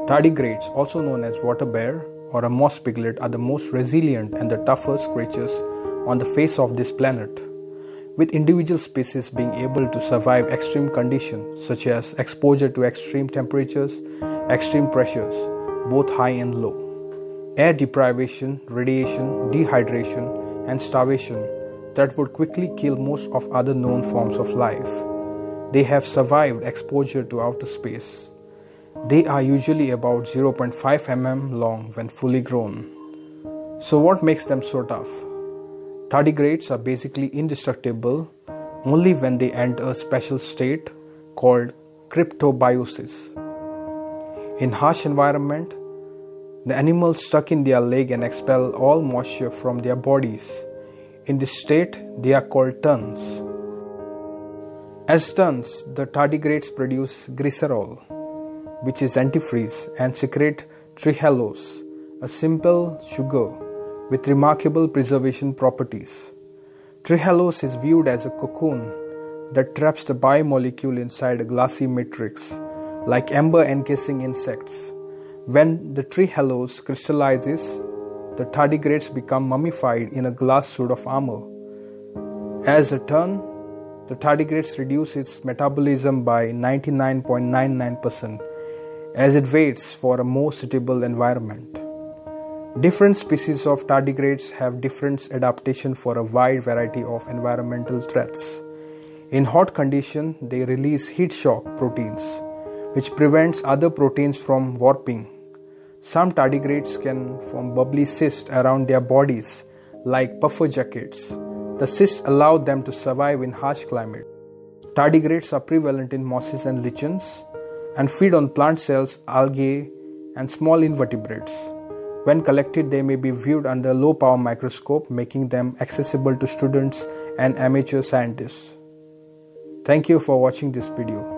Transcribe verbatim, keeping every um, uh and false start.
Tardigrades, also known as water bear or a moss piglet, are the most resilient and the toughest creatures on the face of this planet, with individual species being able to survive extreme conditions such as exposure to extreme temperatures, extreme pressures, both high and low, air deprivation, radiation, dehydration, and starvation that would quickly kill most of other known forms of life. They have survived exposure to outer space. They are usually about zero point five millimeters long when fully grown. So what makes them so tough? Tardigrades are basically indestructible only when they enter a special state called cryptobiosis. In harsh environment, the animals suck in their leg and expel all moisture from their bodies. In this state, they are called terns. As terns, the tardigrades produce glycerol, which is antifreeze, and secrete trehalose, a simple sugar with remarkable preservation properties. Trehalose is viewed as a cocoon that traps the biomolecule inside a glassy matrix, like amber encasing insects. When the trehalose crystallizes, the tardigrades become mummified in a glass suit of armor. As a tern, the tardigrades reduce its metabolism by ninety-nine point nine nine percent as it waits for a more suitable environment. Different species of tardigrades have different adaptation for a wide variety of environmental threats. In hot conditions, they release heat shock proteins, which prevents other proteins from warping. Some tardigrades can form bubbly cysts around their bodies, like puffer jackets. The cysts allow them to survive in harsh climate. Tardigrades are prevalent in mosses and lichens and feed on plant cells, algae, and small invertebrates. When collected, they may be viewed under a low-power microscope, making them accessible to students and amateur scientists. Thank you for watching this video.